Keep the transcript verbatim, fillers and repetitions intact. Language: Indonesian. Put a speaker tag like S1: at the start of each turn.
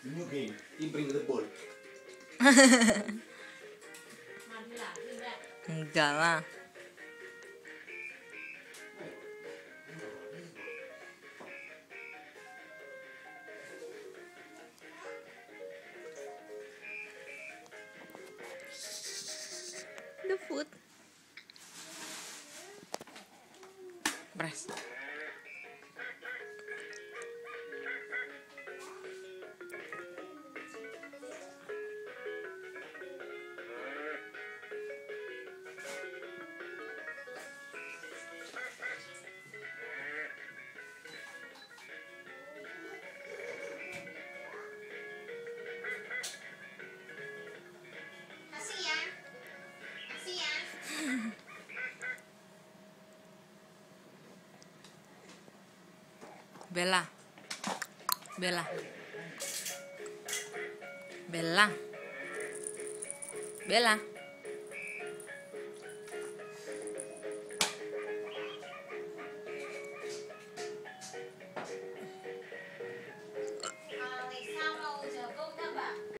S1: New game. You bring the ball.
S2: Enggak lah. The food. Press. Bella, Bella, Bella, Bella.